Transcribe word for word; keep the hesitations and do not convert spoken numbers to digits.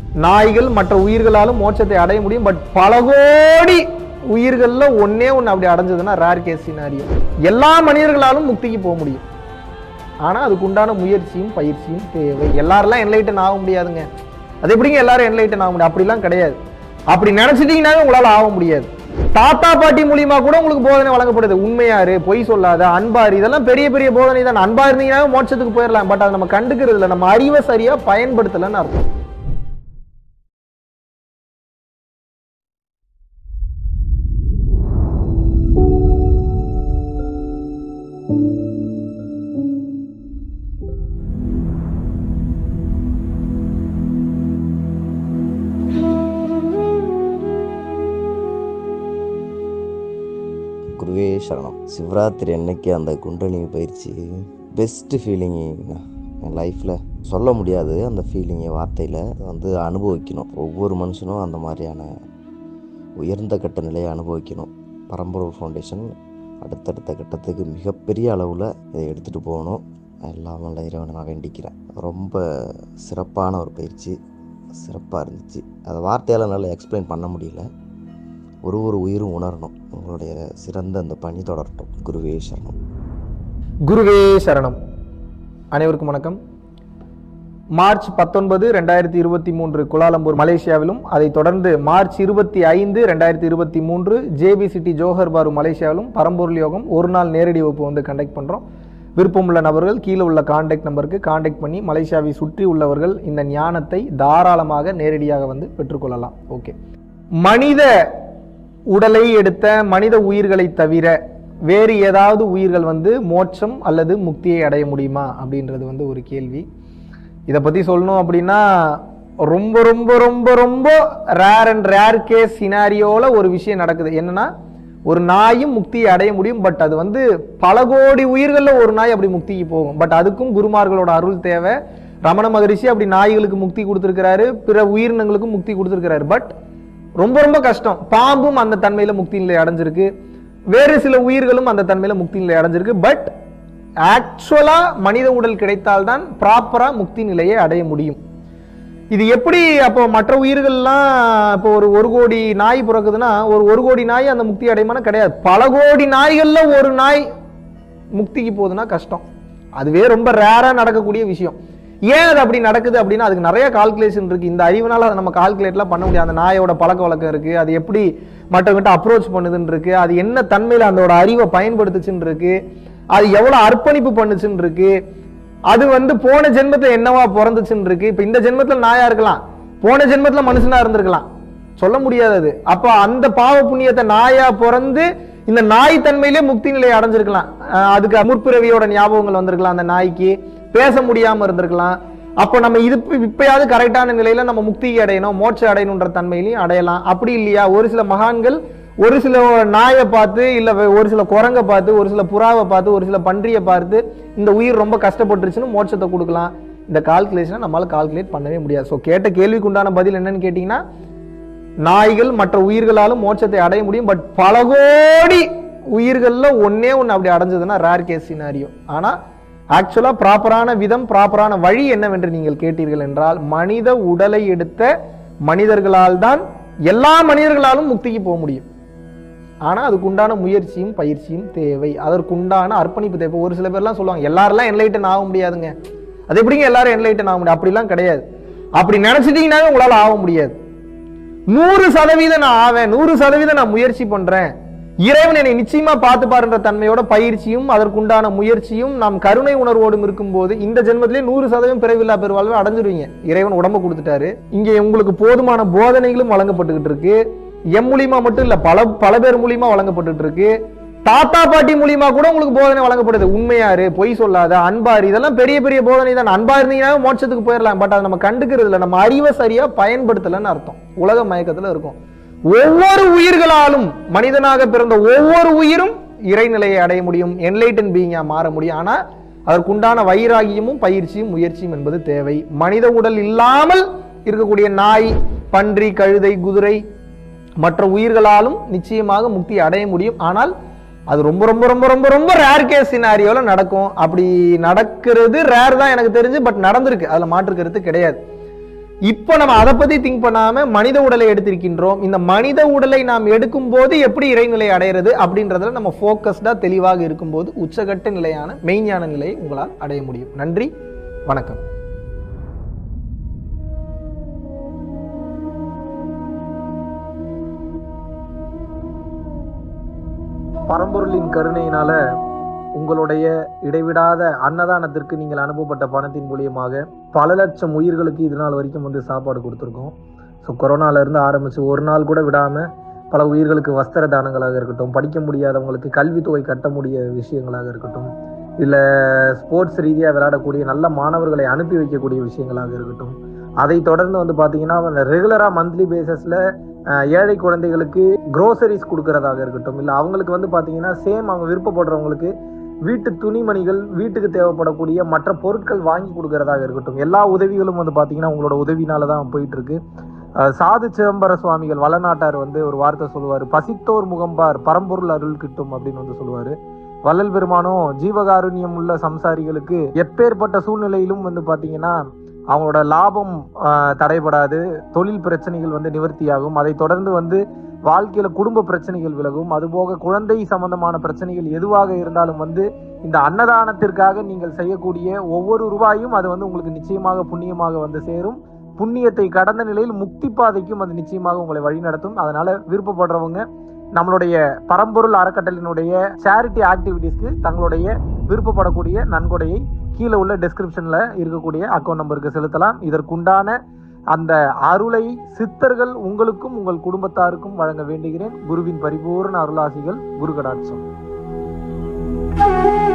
நாய்கள் மற்ற உயிர்களாலும் மோட்சத்தை அடைய முடியும். பட் பல கோடி உயிர்கள்ல ஒன்னே ஒன்று அப்படி அடைஞ்சதுன்னா ரேர் கேஸ் சினாரியோ. எல்லா மனிதர்களாலும் முக்திக்கு போக முடியும். ஆனா அதுக்கு உண்டான முயற்சியும் பயிற்சியும் தேவை. எல்லாரெல்லாம் என்லைட்டன் ஆக முடியாதுங்க. அது எப்படிங்க எல்லாரும் என்லைட்டன் ஆக முடியும்? அப்படிலாம் கிடையாது. அப்படி நினைச்சிட்டீங்கன்னாவே உங்களால ஆக முடியாது. தாத்தா பாட்டி மூலியமா கூட உங்களுக்கு போதனை வழங்கப்படுது. உண்மையாரு, பொய் சொல்லாத, அன்பாரு, இதெல்லாம் பெரிய பெரிய போதனை தான். அன்பா இருந்தீங்கன்னா மோட்சத்துக்கு போயிடலாம். பட் அதை நம்ம கண்டுக்கிறது இல்லை. நம்ம அறிவை சரியா பயன்படுத்தலன்னு அர்த்தம். குருவே சரணம். சிவராத்திரி அன்னைக்கு அந்த குண்டலினி பயிற்சி பெஸ்ட் ஃபீலிங்கு என் லைஃப்பில். சொல்ல முடியாது அந்த ஃபீலிங்கை வார்த்தையில். வந்து அனுபவிக்கணும். ஒவ்வொரு மனுஷனும் அந்த மாதிரியான உயர்ந்த கட்ட நிலையை அனுபவிக்கணும். பரம்பொருள் ஃபவுண்டேஷன் அடுத்தடுத்த கட்டத்துக்கு மிகப்பெரிய அளவில் இதை எடுத்துகிட்டு போகணும். எல்லாம் நல்ல இறைவனை நான் வேண்டிக்கிறேன். ரொம்ப சிறப்பான ஒரு பயிற்சி, சிறப்பாக இருந்துச்சு. அதை வார்த்தையால் நல்லா எக்ஸ்பிளைன் பண்ண முடியல. ஒரு ஒரு உயிரும் உணரணும். உங்களுடைய சிறந்த அந்த பணி தொடரட்டும். குருவே சரணம். குருவே சரணம். அனைவருக்கும் வணக்கம். மார்ச் பத்தொன்பது ரெண்டாயிரத்தி இருபத்தி மூன்று குலாலம்பூர் மலேசியாவிலும், அதை தொடர்ந்து மார்ச் இருபத்தி ஐந்து ரெண்டாயிரத்தி இருபத்தி மூன்று ஜேபி சிட்டி ஜோஹர் பாரு மலேசியாவிலும் பரம்பொருள் யோகம் ஒரு நாள் நேரடி வகுப்பு வந்து கண்டக்ட் பண்ணுறோம். விருப்பமுள்ள நபர்கள் கீழே உள்ள கான்டாக்ட் நம்பருக்கு கான்டாக்ட் பண்ணி மலேசியாவை சுற்றி உள்ளவர்கள் இந்த ஞானத்தை தாராளமாக நேரடியாக வந்து பெற்றுக்கொள்ளலாம். ஓகே. மனித உடலை எடுத்த மனித உயிர்களை தவிர வேறு ஏதாவது உயிர்கள் வந்து மோட்சம் அல்லது முக்தியை அடைய முடியுமா அப்படின்றது வந்து ஒரு கேள்வி. இதை பற்றி சொல்லணும் அப்படின்னா ரொம்ப ரொம்ப ரொம்ப ரொம்ப ரேர் அண்ட் ரேர் கேஸ் சினாரியோவில் ஒரு விஷயம் நடக்குது. என்னன்னா, ஒரு நாயும் முக்தியை அடைய முடியும். பட் அது வந்து பல கோடி உயிர்களில் ஒரு நாய் அப்படி முக்திக்கு போகும். பட் அதுக்கும் குருமார்களோட அருள் தேவை. ரமண மகரிஷி அப்படி நாய்களுக்கு முக்தி கொடுத்துருக்கிறாரு, பிற உயிரினங்களுக்கும் முக்தி கொடுத்துருக்கிறாரு. பட் ரொம்ப ரொம்ப கஷ்டம். பாம்பும் அந்த தன்மையில முக்தி நிலை அடைஞ்சிருக்கு. வேறு சில உயிர்களும் அந்த தன்மையில முக்தி நிலை அடைஞ்சிருக்கு. பட் ஆக்சுவலா மனித உடல் கிடைத்தால்தான் ப்ராப்பரா முக்தி நிலையை அடைய முடியும். இது எப்படி? அப்போ மற்ற உயிர்கள்லாம் இப்போ ஒரு ஒரு கோடி நாய் பிறக்குதுன்னா ஒரு ஒரு கோடி நாய் அந்த முக்தி அடையுமானா கிடையாது. பல கோடி நாய்கள்ல ஒரு நாய் முக்திக்கு போகுதுன்னா கஷ்டம். அதுவே ரொம்ப ரேரா நடக்கக்கூடிய விஷயம். ஏன் அது அப்படி நடக்குது அப்படின்னா அதுக்கு நிறைய கால்குலேஷன் இருக்கு. இந்த அறிவுனால அதை நம்ம கால்குலேட்லாம் பண்ண முடியாது. அந்த நாயோட பழக்க வழக்கம் இருக்கு, அது எப்படி மற்றவங்கிட்ட அப்ரோச் பண்ணுதுன்னு இருக்கு, அது என்ன தன்மையில அதோட அறிவை பயன்படுத்துச்சுன்னு இருக்கு, அது எவ்வளவு அர்ப்பணிப்பு பண்ணுச்சுன்னு இருக்கு, அது வந்து போன ஜென்மத்துல என்னவா பிறந்துச்சுன்னு இருக்கு. இப்ப இந்த ஜென்மத்துல நாயா இருக்கலாம், போன ஜென்மத்துல மனுஷனா இருந்திருக்கலாம், சொல்ல முடியாது. அப்ப அந்த பாவ புண்ணியத்தை நாயா பிறந்து இந்த நாய் தன்மையிலே முக்தி நிலையை அடைஞ்சிருக்கலாம். அதுக்கு முற்பிறவியோட ஞாபகங்கள் வந்திருக்கலாம், அந்த நாய்க்கு பேச முடியாம இருந்திருக்கலாம். அப்ப நம்ம இது இப்பயாவது கரெக்டான நிலையில நம்ம முக்தி அடையணும், மோட்சம் அடையணுன்ற தன்மையிலையும் அடையலாம். அப்படி இல்லையா, ஒரு சில மகான்கள் ஒரு சில நாயை பார்த்து, இல்ல ஒரு சில குரங்கை பார்த்து, ஒரு சில புறாவை பார்த்து, ஒரு சில பன்றியை பார்த்து இந்த உயிர் ரொம்ப கஷ்டப்பட்டுருச்சுன்னு மோட்சத்தை கொடுக்கலாம். இந்த கால்குலேஷனை நம்மளால கால்குலேட் பண்ணவே முடியாது. ஸோ கேட்ட கேள்விக்கு உண்டான பதில் என்னன்னு கேட்டீங்கன்னா, நாய்கள் மற்ற உயிர்களாலும் மோட்சத்தை அடைய முடியும். பட் பல கோடி உயிர்கள்ல ஒன்னே ஒன்று அப்படி அடைஞ்சதுன்னா ரேர் கேஸ் சினாரியோ. ஆனா ஆக்சுவலா ப்ராப்பரான விதம், ப்ராப்பரான வழி என்னவென்று நீங்கள் கேட்டீர்கள் என்றால், மனித உடலை எடுத்த மனிதர்களால் தான் எல்லா மனிதர்களாலும் முக்திக்கு போக முடியும். ஆனா அதுக்கு உண்டான முயற்சியும் பயிற்சியும் தேவை. அதற்குண்டான அர்ப்பணிப்பு தேவை. ஒரு சில பேர்லாம் சொல்லுவாங்க எல்லாரெல்லாம் என்லைட்டன் ஆக முடியாதுங்க. அது எப்படிங்க எல்லாரும் என்லைட்டன் ஆக முடியும்? அப்படிலாம் கிடையாது. அப்படி நினைச்சிட்டீங்கன்னாவே உங்களால ஆக முடியாது. நூறு சதவீதம் நான் ஆவேன், நூறு சதவீதம் நான் முயற்சி பண்றேன், இறைவன் என்னை நிச்சயமா பார்த்து பாருன்ற தன்மையோட பயிற்சியும் அதற்குண்டான முயற்சியும் நாம் கருணை உணர்வோடும் இருக்கும் போது இந்த ஜென்மத்திலே நூறு சதவீதம் பிறவில்லா பெருவாழ்வை அடைஞ்சிருவீங்க. இறைவன் உடம்பு கொடுத்துட்டாரு. இங்கே உங்களுக்கு போதுமான போதனைகளும் வழங்கப்பட்டுக்கிட்டு இருக்கு. எம் மூலியமா மட்டும் இல்ல, பல பல பேர் மூலியமா வழங்கப்பட்டு இருக்கு. தாத்தா பாட்டி மூலியமா கூட உங்களுக்கு போதனை வழங்கப்படுது. உண்மையாரு, பொய் சொல்லாத, அன்பாரு, இதெல்லாம் பெரிய பெரிய போதனை தான். அன்பா இருந்தீங்கன்னா மோட்சத்துக்கு போயிடலாம். பட் அதை நம்ம கண்டுக்கிறது இல்லை. நம்ம அறிவை சரியா பயன்படுத்தலன்னு அர்த்தம். உலக மயக்கத்துல இருக்கும். ஒவ்வொரு உயிர்களாலும், மனிதனாக பிறந்த ஒவ்வொரு உயிரும் இறைநிலையை அடைய முடியும், என்லைட்டன் பீயிங்கா மாற முடியும். ஆனா அதற்குண்டான வைராகியமும் பயிற்சியும் முயற்சியும் என்பது தேவை. மனித உடல் இல்லாமல் இருக்கக்கூடிய நாய், பன்றி, கழுதை, குதிரை மற்ற உயிர்களாலும் நிச்சயமாக முக்தி அடைய முடியும். ஆனால் அது ரொம்ப ரொம்ப ரொம்ப ரொம்ப ரொம்ப ரேர் கேஸ் சினாரியோல நடக்கும். அப்படி நடக்கிறது ரேர் தான் எனக்கு தெரிஞ்சு. பட் நடந்திருக்கு, அதுல மாற்று கருத்து கிடையாது. இப்போ நம்ம அதை பத்தி திங்க் பண்ணாம மனித உடலை எடுத்திருக்கின்றோம். இந்த மனித உடலை நாம் எடுக்கும் போது எப்படி இறைநிலை அடையிறது அப்படின்றதுல நம்ம போக்கஸ்டா தெளிவாக இருக்கும்போது உச்சகட்ட நிலையான மெய்ஞான நிலையை உங்களால் அடைய முடியும். நன்றி, வணக்கம். பரம்பொருளின் கருணையினால உங்களுடைய இடைவிடாத அன்னதானத்திற்கு நீங்கள் அனுப்பப்பட்ட பணத்தின் மூலியமாக பல லட்சம் உயிர்களுக்கு இது நாள் வரைக்கும் வந்து சாப்பாடு கொடுத்துருக்கோம். ஸோ கொரோனாலேருந்து ஆரம்பித்து ஒரு நாள் கூட விடாமல் பல உயிர்களுக்கு வஸ்திர தானங்களாக இருக்கட்டும், படிக்க முடியாதவங்களுக்கு கல்வித்தொகை கட்ட முடிய விஷயங்களாக இருக்கட்டும், இல்லை ஸ்போர்ட்ஸ் ரீதியாக விளையாடக்கூடிய நல்ல மாணவர்களை அனுப்பி வைக்கக்கூடிய விஷயங்களாக இருக்கட்டும், அதை தொடர்ந்து வந்து பார்த்தீங்கன்னா ரெகுலராக மந்த்லி பேசிஸில் ஏழை குழந்தைகளுக்கு க்ரோசரிஸ் கொடுக்கறதாக இருக்கட்டும், இல்லை அவங்களுக்கு வந்து பார்த்தீங்கன்னா சேம் அவங்க விருப்பப்படுறவங்களுக்கு வீட்டு துணிமணிகள், வீட்டுக்கு தேவைப்படக்கூடிய மற்ற பொருட்கள் வாங்கி கொடுக்கறதாக இருக்கட்டும், எல்லா உதவிகளும் வந்து பார்த்தீங்கன்னா உங்களோட உதவினால தான் போயிட்டு இருக்கு. சாது சிதம்பர சுவாமிகள் வளநாட்டார் வந்து ஒரு வார்த்தை சொல்லுவார், பசித்தோர் முகம்பார் பரம்பொருள் அருள் கிட்டும் அப்படின்னு வந்து சொல்லுவார். வள்ளல் பெருமானும் ஜீவகாருண்யம் உள்ள சம்சாரிகளுக்கு எப்பேற்பட்ட சூழ்நிலையிலும் வந்து பார்த்தீங்கன்னா அவங்களோட லாபம் தடைபடாது, தொழில் பிரச்சனைகள் வந்து நிவர்த்தியாகும், அதை தொடர்ந்து வந்து வாழ்க்கையில குடும்ப பிரச்சனைகள் விலகும், அதுபோக குழந்தை சம்பந்தமான பிரச்சனைகள் எதுவாக இருந்தாலும் வந்து இந்த அன்னதானத்திற்காக நீங்கள் செய்யக்கூடிய ஒவ்வொரு ரூபாயும் அது வந்து உங்களுக்கு நிச்சயமாக புண்ணியமாக வந்து சேரும். புண்ணியத்தை கடந்த நிலையில் முக்தி பாதைக்கும் அது நிச்சயமாக உங்களை வழிநடத்தும். அதனால விருப்பப்படுறவங்க நம்மளுடைய பரம்பொருள் அறக்கட்டளையினுடைய சேரிட்டி ஆக்டிவிட்டீஸ்க்கு தங்களுடைய விருப்பப்படக்கூடிய நன்கொடையை கீழே உள்ள டிஸ்கிரிப்ஷன்ல இருக்கக்கூடிய அக்கௌண்ட் நம்பருக்கு செலுத்தலாம். இதற்குண்டான அந்த அருளை சித்தர்கள் உங்களுக்கும் உங்கள் குடும்பத்தாருக்கும் வழங்க வேண்டுகிறேன். குருவின் பரிபூர்ண அருளாசிகள். குரு கடாட்சம்.